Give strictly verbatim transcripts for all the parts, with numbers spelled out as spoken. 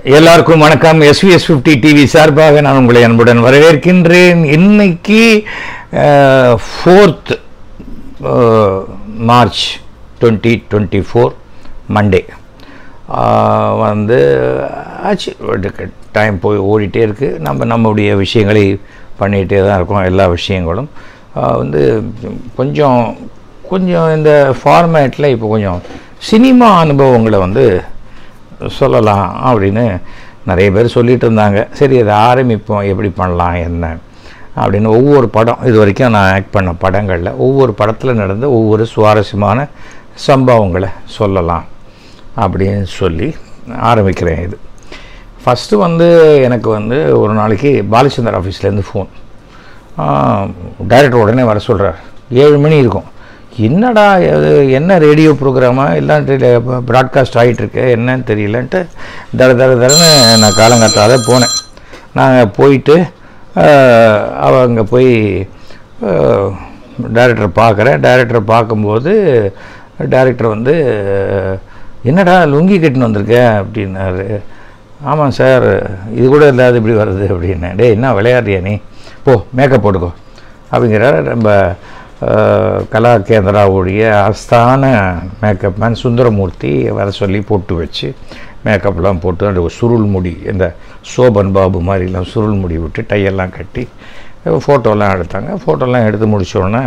எல்லாருக்கும் வணக்கம். SVS fifty TV சார்பாக நான் உங்களை அன்புடன் வரவேற்கின்றேன். இன்னைக்கு fourth March twenty twenty four Monday வந்து ஆச்சு. டைம் போய் ஓடிட்டே இருக்குது. நம்ம நம்முடைய விஷயங்களை பண்ணிகிட்டே தான் இருக்கோம். எல்லா விஷயங்களும் வந்து கொஞ்சம் கொஞ்சம் இந்த ஃபார்மேட்டில் இப்போ கொஞ்சம் சினிமா அனுபவங்களை வந்து சொல்லலாம் அப்படின்னு நிறைய பேர் சொல்லிகிட்டு இருந்தாங்க. சரி, அதை ஆரம்பிப்போம், எப்படி பண்ணலாம் என்ன அப்படின்னு. ஒவ்வொரு படம் இது வரைக்கும் நான் ஆக்ட் பண்ண படங்களில் ஒவ்வொரு படத்தில் நடந்த ஒவ்வொரு சுவாரஸ்யமான சம்பவங்களை சொல்லலாம் அப்படின்னு சொல்லி ஆரம்பிக்கிறேன். இது ஃபஸ்ட்டு வந்து எனக்கு வந்து ஒரு நாளைக்கு பாலச்சந்தர் ஆஃபீஸ்லேருந்து ஃபோன். டைரக்டர் உடனே வர சொல்கிறார். ஏழு மணி இருக்கும். என்னடா என்ன ரேடியோ ப்ரோக்ராமா எல்லாம் ப்ராட்காஸ்ட் ஆகிட்டுருக்கு என்னன்னு தெரியலன்ட்டு தர தர தரன்னு நான் காலங்காத்தால் போனேன். நான் போயிட்டு அவங்க போய் டைரக்டரை பார்க்குறேன். டைரக்டரை பார்க்கும்போது டைரக்டர் வந்து என்னடா லுங்கி கட்டின்னு வந்திருக்கேன் அப்படின்னாரு. ஆமாம் சார், இது கூட இல்லாத இப்படி வருது அப்படின்னேன். டே என்ன விளையாடுறியா நீ, போ மேக்கப் போட்டுக்கோ அப்படிங்கிறார். நம்ம கலா கேந்திராவுடைய ஆஸ்தான மேக்கப் மேன் சுந்தரமூர்த்தி வர சொல்லி போட்டு வச்சு மேக்கப்லாம் போட்டு அந்த சுருள் முடி, இந்த சோபன் பாபு மாதிரிலாம் சுருள் முடி விட்டு டையெல்லாம் கட்டி ஃபோட்டோலாம் எடுத்தாங்க. ஃபோட்டோலாம் எடுத்து முடித்தோடனே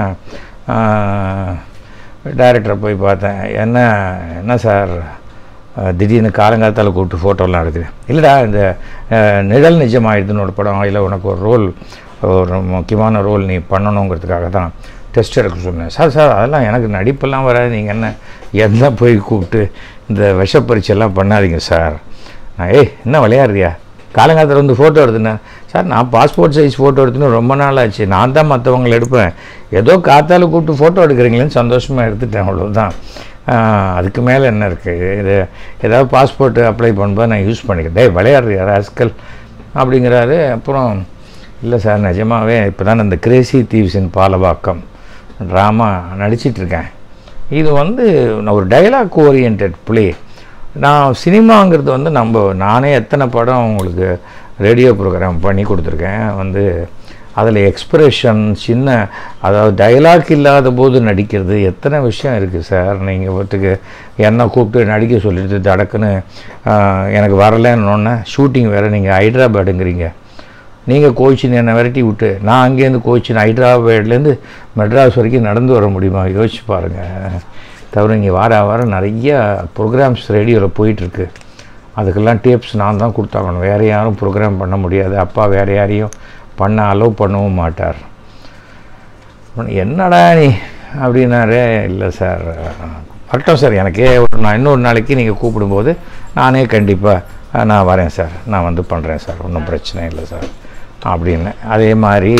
டைரக்டரை போய் பார்த்தேன். என்ன என்ன சார் திடீர்னு காலங்காலத்தால் கூப்பிட்டு ஃபோட்டோலாம் எடுக்குறேன். இல்லைடா, இந்த நிழல் நிஜமாயிடுதுன்னு ஒரு படம், அதில் உனக்கு ஒரு ரோல், ஒரு முக்கியமான ரோல் நீ பண்ணணுங்கிறதுக்காக தான் டெஸ்ட் எடுக்க சொன்னேன். சார் சார் அதெல்லாம் எனக்கு நடிப்பெல்லாம் வராது, நீங்கள் என்ன எல்லாம் போய் கூப்பிட்டு இந்த விஷ பரீட்சையெல்லாம் பண்ணாதீங்க சார். நான் ஏய் என்ன விளையாடுறியா, காலங்காலத்தில் வந்து ஃபோட்டோ எடுத்துனேன். சார் நான் பாஸ்போர்ட் சைஸ் ஃபோட்டோ எடுத்துன்னு ரொம்ப நாள் ஆச்சு, நான் தான் மற்றவங்களை எடுப்பேன், ஏதோ காத்தால் கூப்பிட்டு ஃபோட்டோ எடுக்கிறீங்களேன்னு சந்தோஷமாக எடுத்துட்டேன், அவ்வளோதான். அதுக்கு மேலே என்ன இருக்குது, இது ஏதாவது பாஸ்போர்ட்டு அப்ளை பண்ணும்போது நான் யூஸ் பண்ணிக்கிறேன். டே விளையாடுறியா ராஸ்கல் அப்படிங்கிறாரு. அப்புறம் இல்லை சார் நிஜமாகவே இப்போ தான் இந்த கிரேசி தீவ்ஸின் பாலவாக்கம் ட்ராமா நடிச்சிட்ருக்கேன். இது வந்து நான் ஒரு டைலாக் ஓரியன்ட் ப்ளே. நான் சினிமாங்கிறது வந்து நம்ம நானே எத்தனை படம் உங்களுக்கு ரேடியோ ப்ரோக்ராம் பண்ணி கொடுத்துருக்கேன். வந்து அதில் எக்ஸ்ப்ரெஷன் சின்ன, அதாவது டைலாக் இல்லாத போது நடிக்கிறது எத்தனை விஷயம் இருக்குது சார். நீங்கள் ஒருத்துக்கு என்ன கூப்பிட்டு நடிக்க சொல்லிட்டு தடக்குன்னு எனக்கு வரலன்னொன்னே ஷூட்டிங் வேறு, நீங்கள் ஹைட்ராபாடுங்கிறீங்க, நீங்கள் கோச்சின்னு என்னை விரட்டி விட்டு நான் அங்கேருந்து கோச்சின்னு ஹைட்ராபாட்லேருந்து மெட்ராஸ் வரைக்கும் நடந்து வர முடியுமா, யோசிச்சு பாருங்கள். தவிர இங்கே வார வாரம் நிறைய ப்ரோக்ராம்ஸ் ரேடியோவில் போயிட்டுருக்கு. அதுக்கெல்லாம் டேப்ஸ் நான் தான் கொடுத்தாகணும், வேறு யாரும் ப்ரோக்ராம் பண்ண முடியாது. அப்பா வேறு யாரையும் பண்ண அலோவ் பண்ணவும் மாட்டார். என்னடா நீ அப்படின்னாரே. இல்லை சார் வரட்டும் சார், எனக்கே ஒரு நான் இன்னொரு நாளைக்கு நீங்கள் கூப்பிடும்போது நானே கண்டிப்பாக நான் வரேன் சார், நான் வந்து பண்ணுறேன் சார், ஒன்றும் பிரச்சனை இல்லை சார் அப்படின்னு. அதே மாதிரி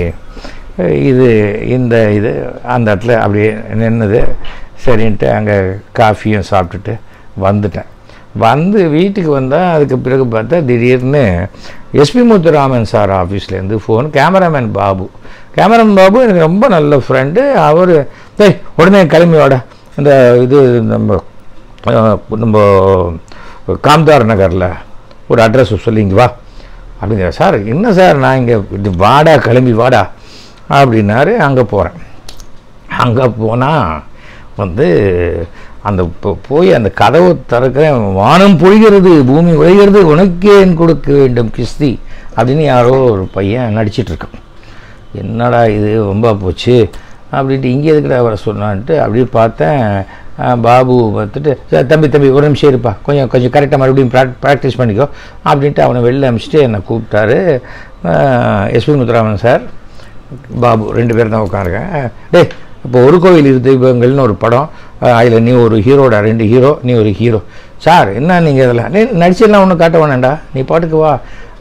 இது இந்த இது அந்த இடத்துல அப்படியே நின்றுது. சரின்ட்டு அங்கே காஃபியும் சாப்பிட்டுட்டு வந்துட்டேன். வந்து வீட்டுக்கு வந்தால் அதுக்கு பிறகு பார்த்தா திடீர்னு எஸ்பி முத்துராமன் சார் ஆஃபீஸ்லேருந்து phone. Cameraman Babu, cameraman Babu எனக்கு ரொம்ப நல்ல ஃப்ரெண்டு. அவர் டேய் உடனே கிளம்பி வாடா, இந்த இது நம்ம நம்ம காம்தார் நகரில் ஒரு அட்ரஸ் சொல்லி இங்கே வா அப்படிங்கிற. சார் என்ன சார், நான் இங்கே வாடா கிளம்பி வாடா அப்படின்னாரு. அங்கே போகிறேன். அங்கே போனால் வந்து அந்த போய் அந்த கதவை திறக்கிறேன். வானம் பொழிகிறது, பூமி உழைகிறது, உனக்கேன் கொடுக்க வேண்டும் கிஸ்தி அப்படின்னு யாரோ ஒரு பையன் நடிச்சிட்ருக்கான். என்னடா இது ரொம்ப போச்சு அப்படின்ட்டு இங்கே எதுக்கிட்ட அவரை சொன்னான்ட்டு அப்படியே பார்த்தேன். பாபு பார்த்துட்டு சார் தம்பி தம்பி ஒரு நிமிஷம் இருப்பா, கொஞ்சம் கொஞ்சம் கரெக்டாக மறுபடியும் ப்ராக் ப்ராக்டிஸ் பண்ணிக்கோ அப்படின்ட்டு அவனை வெளில அனுப்பிச்சிட்டு என்னை கூப்பிட்டாரு. எஸ்பி முத்துராமன் சார், பாபு ரெண்டு பேர் தான் உட்காருக்கேன். டே இப்போ ஒரு கோவில் இரு தெய்வங்கள்னு ஒரு படம், அதில் நீ ஒரு ஹீரோடா, ரெண்டு ஹீரோ நீ ஒரு ஹீரோ. சார் என்ன நீங்கள் இதில் நீ நடிச்செல்லாம் ஒன்றும் காட்ட வேணாண்டா, நீ பாட்டுக்கு வா,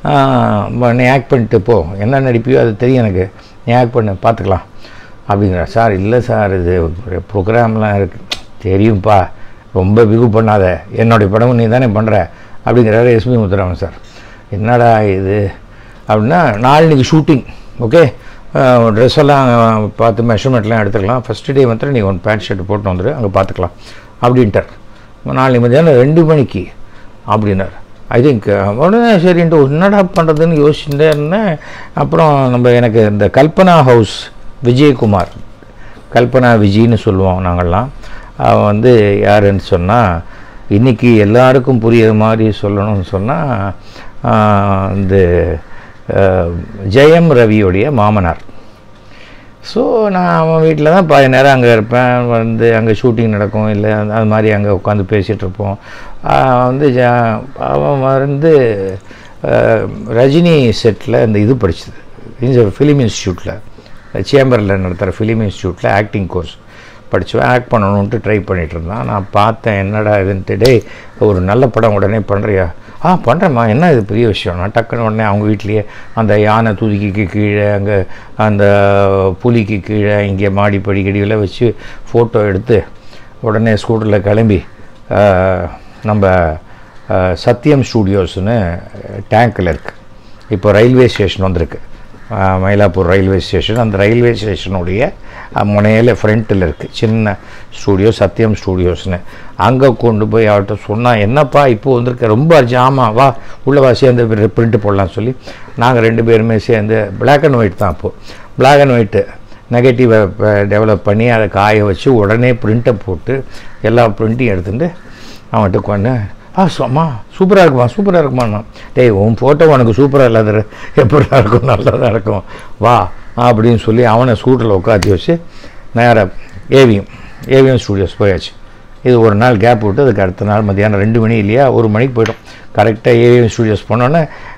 நீ ஆக்ட் பண்ணிட்டு போ, என்ன நடிப்பியோ அது தெரியும் எனக்கு, நீ ஆக்ட் பண்ணு பார்த்துக்கலாம் அப்படிங்கிறார். சார் இல்லை சார் இது ப்ரோக்ராம்லாம் இருக்குது தெரியும்ப்பா, ரொம்ப பிகு பண்ணாத, என்னுடைய படமும் நீ தானே பண்ணுற அப்படிங்கிறாரு எஸ்பி முத்துராமன் சார். என்னடா இது அப்படின்னா, நாளைக்கு ஷூட்டிங், ஓகே ட்ரெஸ் எல்லாம் பார்த்து மெஷர்மெண்ட்லாம் எடுத்துக்கலாம், ஃபஸ்ட்டு டே வந்து நீ ஒன் பேண்ட் ஷர்ட் போட்டு வந்துடு, அங்கே பார்த்துக்கலாம் அப்படின்ட்டார். நாளைக்கு மத்தியானம் ரெண்டு மணிக்கு அப்படின்னார். ஐ திங்க் உடனே சரின்ட்டு என்னடா பண்ணுறதுன்னு யோசிச்சுட்டே இருந்தேன். அப்புறம் நம்ம எனக்கு இந்த கல்பனா ஹவுஸ் விஜயகுமார், கல்பனா விஜய்னு சொல்லுவோம் நாங்கள்லாம். அவன் வந்து யாருன்னு சொன்னால், இன்றைக்கி எல்லாருக்கும் புரியுற மாதிரி சொல்லணும்னு சொன்னால் இந்த ஜெயம் ரவியோடைய மாமனார். ஸோ நான் அவன் வீட்டில் தான் பாதி நேரம் அங்கே இருப்பேன். வந்து அங்கே ஷூட்டிங் நடக்கும், இல்லை அது மாதிரி அங்கே உட்காந்து பேசிகிட்டு இருப்போம். வந்து ஜ அவன் வந்து ரஜினி செட்டில் இந்த இது படிச்சது, இந்த ஃபிலிம் இன்ஸ்டியூட்டில், சேம்பரில் நடத்துகிற ஃபிலிம் இன்ஸ்டியூட்டில் ஆக்டிங் கோர்ஸ் படிச்சுவேன். ஆக்ட் பண்ணணுன்ட்டு ட்ரை பண்ணிகிட்டு இருந்தான். நான் பார்த்தேன் என்னடா இதுன்ட்டு, டே ஒரு நல்ல படம் உடனே பண்ணுறியா? ஆ பண்ணுறேம்மா, என்ன இது பெரிய விஷயம். நான் டக்குன்னு உடனே அவங்க வீட்லேயே அந்த யானை துதிக்கிக்கு கீழே, அங்கே அந்த புலிக்கு கீழே, இங்கே மாடி படிக்கடியில் வச்சு ஃபோட்டோ எடுத்து உடனே ஸ்கூட்டரில் கிளம்பி நம்ம சத்யம் ஸ்டூடியோஸ்னு டேங்கில் இருக்குது, இப்போ ரயில்வே ஸ்டேஷன் வந்திருக்கு, மயிலாப்பூர் ரயில்வே ஸ்டேஷன். அந்த ரயில்வே ஸ்டேஷனுடைய முனையில் ஃப்ரண்ட்டில் இருக்குது சின்ன ஸ்டூடியோ, சத்யம் ஸ்டூடியோஸ்னு. அங்கே கொண்டு போய் அவர்கிட்ட சொன்னால், என்னப்பா இப்போ வந்திருக்க, ரொம்ப அர்ஜாமா, வா உள்ளே வா சேர்ந்து பிரிண்ட்டு போடலான்னு சொல்லி நாங்கள் ரெண்டு பேருமே சேர்ந்து, பிளாக் அண்ட் ஒயிட் தான் அப்போது, பிளாக் அண்ட் ஒயிட்டு நெகட்டிவை டெவலப் பண்ணி அதை காய வச்சு உடனே பிரிண்ட்டை போட்டு எல்லா பிரிண்ட்டையும் எடுத்துகிட்டு அவன்கிட்ட கொண்டு, ஆ சும்மா சூப்பராக இருக்குமா சூப்பராக இருக்குமாண்ணா. டேய் உன் ஃபோட்டோ உனக்கு சூப்பராக இல்லாத எப்படிலாம் இருக்கும், நல்லா தான் இருக்கும், வா அப்படின்னு சொல்லி அவனை ஸ்கூட்டரில் உட்காத்தி வச்சு நேராக ஏவிஎம் ஏவிஎம் ஸ்டூடியோஸ் போயாச்சு. இது ஒரு நாள் கேப் விட்டு அதுக்கு அடுத்த நாள் மத்தியானம் ரெண்டு மணி இல்லையா ஒரு மணிக்கு போய்ட்டோம். கரெக்டாக ஏவிஎம் ஸ்டூடியோஸ் போனோன்னே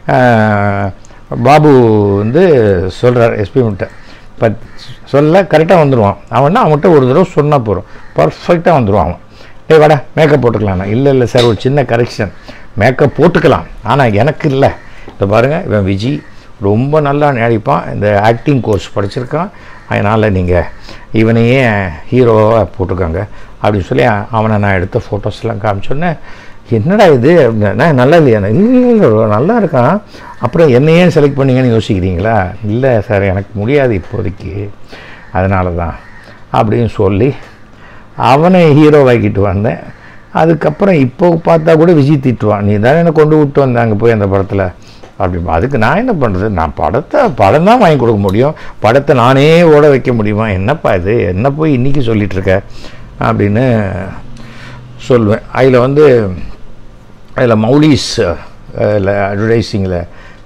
பாபு வந்து சொல்கிறார் எஸ்பிஎம்கிட்ட, பத் சொல்ல கரெக்டாக வந்துடுவான் அவன்னா, அவன்கிட்ட ஒரு தடவை சொன்னால் போகிறோம், பர்ஃபெக்டாக வந்துடுவான் அவன். டே வாடா மேக்கப் போட்டுக்கலாம்ண்ணா. இல்லை இல்லை சார் ஒரு சின்ன கரெக்ஷன், மேக்கப் போட்டுக்கலாம் ஆனால் எனக்கு இல்லை. இப்போ பாருங்கள் இவன் விஜய் ரொம்ப நல்லா நடிப்பான், இந்த ஆக்டிங் கோர்ஸ் படிச்சிருக்கான், அதனால் நீங்கள் இவனையே ஹீரோவாக போட்டுக்கோங்க அப்படின்னு சொல்லி அவனை நான் எடுத்த ஃபோட்டோஸ்லாம் காமிச்சோன்னே, என்னடா இது அப்படின்னா, நல்லா இல்லையா? இல்லை நல்லா இருக்கான், அப்புறம் என்னையே செலக்ட் பண்ணிங்கன்னு யோசிக்கிறீங்களா? இல்லை சார் எனக்கு முடியாது இப்போதைக்கு, அதனால தான் அப்படின்னு சொல்லி அவனை ஹீரோவாக்கிட்டு வந்தேன். அதுக்கப்புறம் இப்போ பார்த்தா கூட விஜய் திட்டுவான், நீ தானே என்னை கொண்டு விட்டு வந்தேன் அங்கே போய் அந்த படத்தில் அப்படி. அதுக்கு நான் என்ன பண்ணுறது, நான் படத்தை படம் தான் வாங்கி கொடுக்க முடியும், படத்தை நானே ஓட வைக்க முடியுமா? என்னப்பா இது, என்ன போய் இன்றைக்கி சொல்லிகிட்ருக்க அப்படின்னு சொல்லுவேன். அதில் வந்து அதில் மௌலிஸ் இல்லை அட்வர்டைஸிங்கில்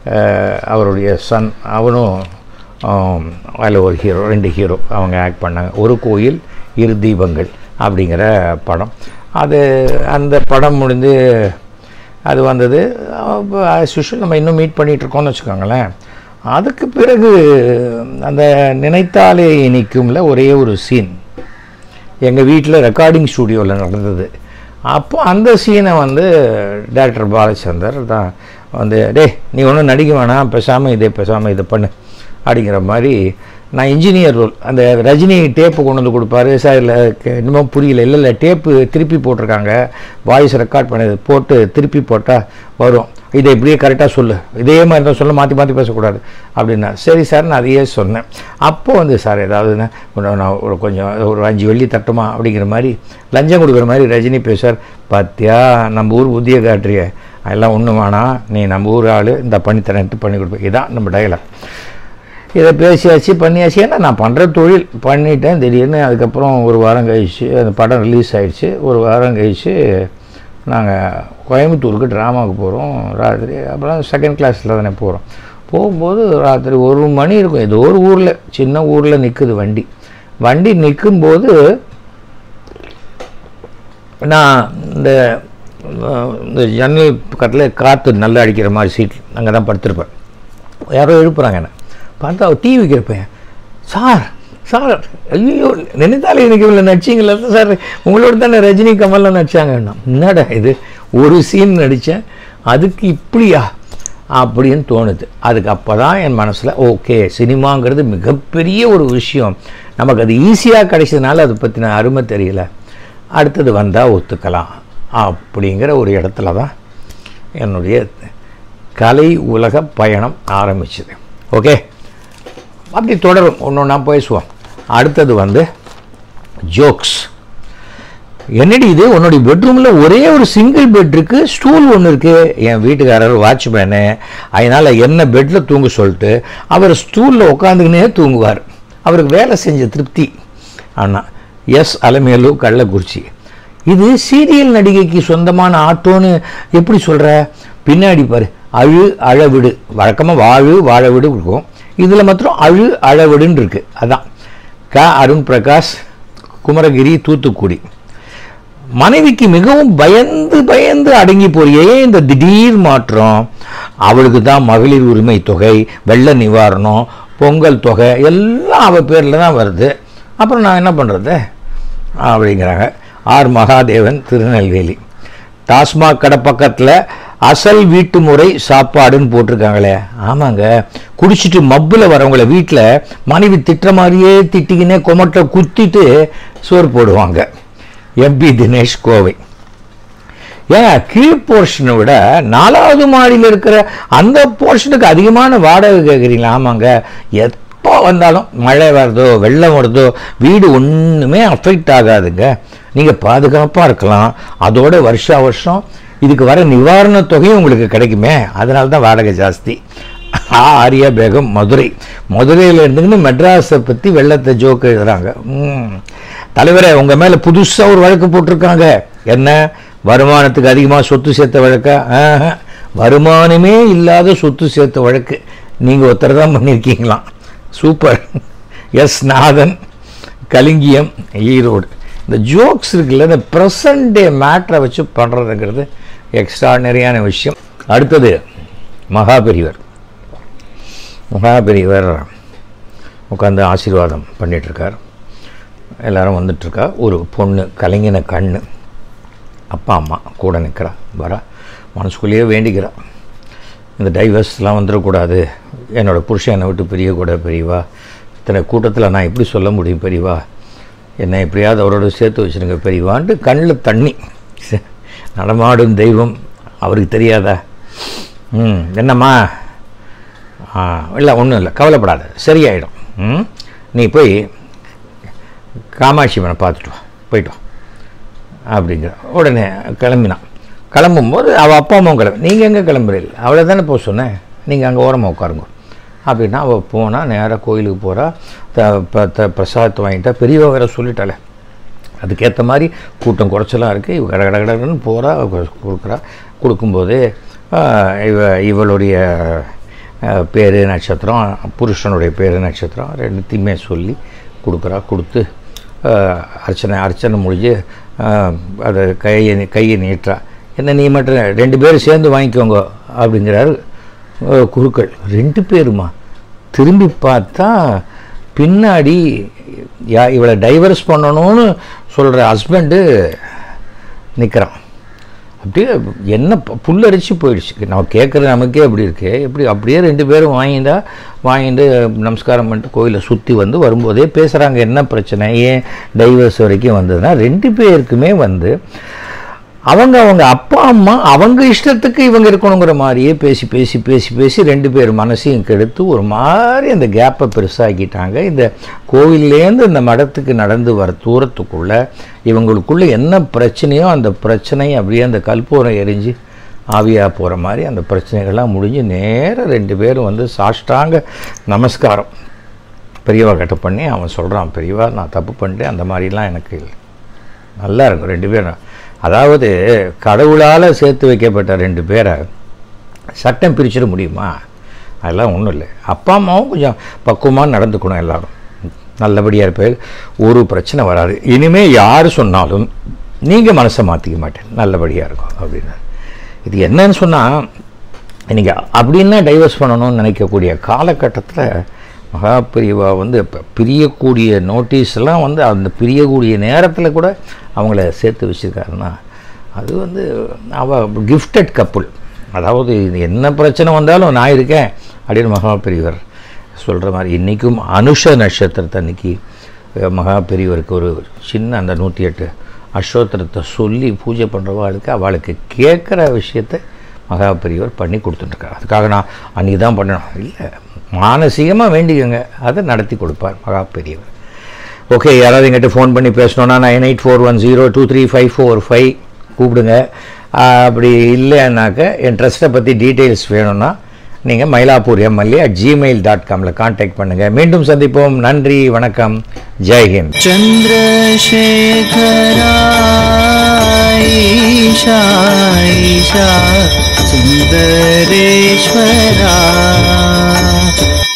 அவருடைய சன் அவனும் அதில் ஒரு ஹீரோ, ரெண்டு ஹீரோ அவங்க ஆக்ட் பண்ணாங்க. ஒரு கோயில் இரு தீபங்கள் அப்படிங்கிற படம். அது அந்த படம் முடிந்து அது வந்தது. ஆஸ் யூஷுவல் நம்ம இன்னும் மீட் பண்ணிகிட்ருக்கோம்னு வச்சுக்கோங்களேன். அதுக்கு பிறகு அந்த நினைத்தாலே இனிக்கும்ல ஒரே ஒரு சீன் எங்கள் வீட்டில் ரெக்கார்டிங் ஸ்டூடியோவில் நடந்தது. அப்போ அந்த சீனை வந்து டைரக்டர் பாலச்சந்தர் தான் வந்து, டே நீ ஒன்றும் நடிக்க வேணாம், பேசாமல் இதே பேசாமல் இதை பண்ணு அப்படிங்கிற மாதிரி. நான் இன்ஜினியர் ரோல், அந்த ரஜினி டேப்பு கொண்டு வந்து கொடுப்பாரு சார், இல்லை இன்னமும் புரியல, இல்லை இல்லை டேப்பு திருப்பி போட்டிருக்காங்க, வாய்ஸ் ரெக்கார்ட் பண்ணது போட்டு திருப்பி போட்டால் வரும், இதை இப்படியே கரெக்டாக சொல்லு, இதே மாதிரி தான் சொல்ல, மாற்றி மாற்றி பேசக்கூடாது அப்படின்னா. சரி சார் நான் அதையே சொன்னேன். அப்போது வந்து சார் ஏதாவதுன்னா நான் ஒரு கொஞ்சம் ஒரு அஞ்சு வெள்ளி தட்டுமா அப்படிங்கிற மாதிரி லஞ்சம் கொடுக்குற மாதிரி ரஜினி பேசுவார். பார்த்தியா நம்ம ஊர் புத்திய காட்டுறிய, அதெல்லாம் ஒன்றும் வேணாம், நீ நம்ம ஊர் ஆள், இந்த பண்ணித்தரேன்ட்டு பண்ணி கொடுப்பேன், இதுதான் நம்ம டயலாக். இதை பேசியாச்சு பண்ணியாச்சு. ஏன்னா நான் பண்ணுற தொழில் பண்ணிட்டேன். திடீர்னு அதுக்கப்புறம் ஒரு வாரம் கழிச்சு அந்த படம் ரிலீஸ் ஆகிடுச்சு. ஒரு வாரம் கழிச்சு நாங்கள் கோயம்புத்தூருக்கு ட்ராமாவுக்கு போகிறோம் ராத்திரி. அப்புறம் செகண்ட் கிளாஸில் தானே போகிறோம். போகும்போது ராத்திரி ஒரு மணி இருக்கும். ஏதோ ஒரு ஊரில் சின்ன ஊரில் நிற்குது வண்டி. வண்டி நிற்கும்போது நான் இந்த இந்த ஜன்னல் பக்கத்தில் காற்று நல்லா அடிக்கிற மாதிரி சீட் அங்கே தான் படுத்திருப்பேன். யாரோ எழுப்புறாங்க என்ன பார்த்தா டீ வைக்கிறப்பேன். சார் சார் ஐயோ நினைத்தாலே எனக்கு இவ்வளோ நடிச்சிங்களா சார், உங்களோட தானே ரஜினி கமல்லாம் நடித்தாங்கன்னா. என்னடா இது ஒரு சீன் நடித்தேன் அதுக்கு இப்படியா அப்படின்னு தோணுது. அதுக்கு அப்போ தான் என் மனசில் ஓகே சினிமாங்கிறது மிகப்பெரிய ஒரு விஷயம், நமக்கு அது ஈஸியாக கிடைச்சதுனால அதை பற்றின அருமை தெரியல, அடுத்தது வந்தால் ஒத்துக்கலாம் அப்படிங்கிற ஒரு இடத்துல தான் என்னுடைய கலை உலக பயணம் ஆரம்பிச்சுது. ஓகே அப்படி தொடரும், ஒன்று ஒன்றா பேசுவோம். அடுத்தது வந்து ஜோக்ஸ். என்னடி இது உன்னுடைய பெட்ரூமில் ஒரே ஒரு சிங்கிள் பெட் இருக்கு, ஸ்டூல் ஒன்று இருக்கு. என் வீட்டுக்காரர் வாட்ச்மேனு, அதனால் என்ன பெட்டில் தூங்க சொல்லிட்டு அவர் ஸ்டூலில் உட்காந்துக்கினே தூங்குவார். அவருக்கு வேலை செஞ்ச திருப்தி. ஆனால் எஸ் அலமேலு கள்ளக்குறிச்சி. இது சீரியல் நடிகைக்கு சொந்தமான ஆட்டோன்னு எப்படி சொல்கிற? பின்னாடி பாரு, அழு அழவிடு. வழக்கமாக வாழு வாழவிடு இருக்கும், இதில் மாத்திரம் அழு அழவிடுன்னு இருக்குது. அதான் க அருண் பிரகாஷ், குமரகிரி, தூத்துக்குடி. மனைவிக்கு மிகவும் பயந்து பயந்து அடங்கி போறியே, இந்த திடீர் மாற்றம். அவளுக்கு தான் மகளிர் உரிமை தொகை, வெள்ள நிவாரணம், பொங்கல் தொகை எல்லாம் அவள் பேரில் தான் வருது. அப்புறம் நான் என்ன பண்ணுறது அப்படிங்கிறாங்க. ஆர் மகாதேவன், திருநெல்வேலி. டாஸ்மாக் கடை பக்கத்தில் அசல் வீட்டு முறை சாப்பாடுன்னு போட்டிருக்காங்களே. ஆமாங்க, குடிச்சிட்டு மப்பில் வரவங்கள வீட்டில் மனைவி திட்டுற மாதிரியே திட்டிக்கினே கொமட்டை குத்திட்டு சோறு போடுவாங்க. எம்பி தினேஷ், கோவை. ஏன் கீழ் போர்ஷனை விட நாலாவது மாடியில் இருக்கிற அந்த போர்ஷனுக்கு அதிகமான வாடகை கேட்குறீங்களா? ஆமாங்க, எப்போ வந்தாலும் மழை வருதோ வெள்ளம் வருதோ வீடு ஒன்றுமே அஃபெக்ட் ஆகாதுங்க. நீங்கள் பாதுகாப்பாக இருக்கலாம். அதோட வருஷா வருஷம் இதுக்கு வர நிவாரண தொகையும் உங்களுக்கு கிடைக்குமே, அதனால தான் வாடகை ஜாஸ்தி. ஆரியா பேகம், மதுரை. மதுரையில் இருந்துக்கின்னு மெட்ராஸை பற்றி வெள்ளத்தை ஜோக்கு எழுதுறாங்க. தலைவரே, உங்கள் மேலே புதுசாக ஒரு வழக்கு போட்டிருக்காங்க. என்ன? வருமானத்துக்கு அதிகமாக சொத்து சேர்த்த வழக்கா? வருமானமே இல்லாத சொத்து சேர்த்த வழக்கு நீங்கள் ஒருத்தர் தான் பண்ணியிருக்கீங்களாம். சூப்பர். எஸ் நாதன், கலிங்கியம், ஈரோடு. இந்த ஜோக்ஸ் இருக்குல்ல, இந்த ப்ரெசன்ட் டே மேட்ரை வச்சு பண்ணுறதுங்கிறது எக்ஸ்ட்ராடினரியான விஷயம். அடுத்தது மகாபெரிவர். மகாபெரிவர் உட்காந்து ஆசீர்வாதம் பண்ணிகிட்ருக்கார். எல்லோரும் வந்துட்டுருக்கா. ஒரு பொண்ணு கலங்கின கண்ணு, அப்பா அம்மா கூட நிற்கிறா. வரா, மனசுக்குள்ளேயே வேண்டிக்கிறா, இந்த டைவர்ஸ்லாம் வந்துடக்கூடாது, என்னோடய புருஷன் என்னை விட்டு பிரியக்கூட பெரியவா, இத்தனை கூட்டத்தில் நான் எப்படி சொல்ல முடியும் பெரியவா, என்னை எப்படியாவது அவரோட சேர்த்து வச்சுருங்க பெரியவான்ட்டு கண்ணில் தண்ணி. நடமாடும் தெய்வம் அவருக்கு தெரியாதா? ம் என்னம்மா? ஆ இல்லை, ஒன்றும் இல்லை, கவலைப்படாத, சரியாயிடும். ம் நீ போய் காமாட்சி மனை பார்த்துட்டு வா, போயிட்டு வா அப்படிங்கிற. உடனே கிளம்பினான். கிளம்பும்போது அவள் அப்பா அம்மாவும் கிளம்பி, நீங்கள் எங்கே கிளம்புறீங்க? அவளை தானே போக சொன்னேன், நீங்கள் அங்கே ஓரமாக உட்காருங்க அப்படின்னா. அவள் போனால் நேராக கோயிலுக்கு போகிறா. த பிரசாதத்தை வாங்கிட்டா. பெரியவ வேற சொல்லிட்டாளே, அதுக்கேற்ற மாதிரி கூட்டம் குறைச்சலாக இருக்குது. இவ கட கட கடன்னு போகிறா, கொடுக்குறா. கொடுக்கும்போது இவ இவளுடைய பேர் நட்சத்திரம், புருஷனுடைய பேர் நட்சத்திரம் ரெண்டுத்தையுமே சொல்லி கொடுக்குறா. கொடுத்து அர்ச்சனை அர்ச்சனை முடிஞ்சு அதை கையை கையை நீட்டுறா. என்ன நீ மட்டும் ரெண்டு பேரும் சேர்ந்து வாங்கிக்கோங்க அப்படிங்கிறாரு குருக்கள். ரெண்டு பேருமா? திரும்பி பார்த்தா பின்னாடி யா இவளை டைவர்ஸ் பண்ணணும்னு சொல்கிற ஹஸ்பண்டு நிற்கிறான். அப்படியே என்ன புல்லரிச்சு போயிடுச்சு. நம்ம கேட்குறது நமக்கே அப்படி இருக்கு. எப்படி அப்படியே ரெண்டு பேரும் வாங்கிட்டா வாங்கிட்டு நமஸ்காரம் பண்ணிட்டு கோயிலை சுற்றி வந்து வரும்போதே பேசுகிறாங்க. என்ன பிரச்சனை, ஏன் டைவர்ஸ் வரைக்கும் வந்ததுன்னா, ரெண்டு பேருக்குமே வந்து அவங்க அவங்க அப்பா அம்மா அவங்க இஷ்டத்துக்கு இவங்க இருக்கணுங்கிற மாதிரியே பேசி பேசி பேசி பேசி ரெண்டு பேர் மனசையும் கெடுத்து ஒரு மாதிரி அந்த கேப்பை பெருசாக்கிட்டாங்க. இந்த கோவில்லேருந்து இந்த மடத்துக்கு நடந்து வர தூரத்துக்குள்ளே இவங்களுக்குள்ளே என்ன பிரச்சனையோ அந்த பிரச்சனையை அப்படியே அந்த கற்பூரம் எரிஞ்சு ஆவியாக போகிற மாதிரி அந்த பிரச்சனைகள்லாம் முடிஞ்சு நேராக ரெண்டு பேரும் வந்து சாஷ்டாங்க நமஸ்காரம் பெரியவா கட்ட பண்ணி அவன் சொல்கிறான், பெரியவா நான் தப்பு பண்ணிட்டேன், அந்த மாதிரிலாம் எனக்கு நல்லா இருக்கும். ரெண்டு பேரும் அதாவது கடவுளால் சேர்த்து வைக்கப்பட்ட ரெண்டு பேரை சட்டம் பிரிச்சிட முடியுமா? அதெல்லாம் ஒன்றும் இல்லை. அப்பா அம்மாவும் கொஞ்சம் பக்குவமாக நடந்துக்கணும், எல்லோரும் நல்லபடியாக இருப்பேன், ஒரு பிரச்சனை வராது. இனிமேல் யார் சொன்னாலும் நீங்கள் மனசை மாற்றிக்க மாட்டேன், நல்லபடியாக இருக்கும் அப்படின்னு. இது என்னன்னு சொன்னால், நீங்கள் அப்படின்னா டைவர்ஸ் பண்ணணும்னு நினைக்கக்கூடிய காலகட்டத்தில் மகாபிரிவா வந்து இப்போ பிரியக்கூடிய நோட்டீஸ்லாம் வந்து அந்த பிரியக்கூடிய நேரத்தில் கூட அவங்கள சேர்த்து வச்சுருக்காருன்னா அது வந்து அவள் கிஃப்டட் கப்புள். அதாவது இது என்ன பிரச்சனை வந்தாலும் நான் இருக்கேன் அப்படின்னு மகாபெரிவர் சொல்கிற மாதிரி. இன்றைக்கும் அனுஷ நட்சத்திரத்தை அன்றைக்கி மகாபெரிவருக்கு ஒரு சின்ன அந்த நூற்றி எட்டு அஷ்டோத்திரத்தை சொல்லி பூஜை பண்ணுறவாளுக்கு அவளுக்கு கேட்குற விஷயத்தை மகாபெரிவர் பண்ணி கொடுத்துட்டுருக்கார். அதுக்காக நான் அன்றைக்கி தான் பண்ணணும் இல்லை, மானசீகமாக வேண்டிக்கங்க, அதை நடத்தி கொடுப்பார் மகாபெரியவர். ஓகே, யாராவது எங்கிட்ட ஃபோன் பண்ணி பேசணுன்னா nine eight four one zero two three five four five கூப்பிடுங்க. அப்படி இல்லைன்னாக்க என் ட்ரஸ்ட்டை பற்றி டீட்டெயில்ஸ் வேணும்னா நீங்கள் Mylapore MLA at Gmail dot காமில் கான்டாக்ட் பண்ணுங்கள். மீண்டும் சந்திப்போம். நன்றி, வணக்கம், ஜெய்ஹிந்த். சந்திரசேகரா ஈஷா ஈஷா சுந்தரேஸ்வரா.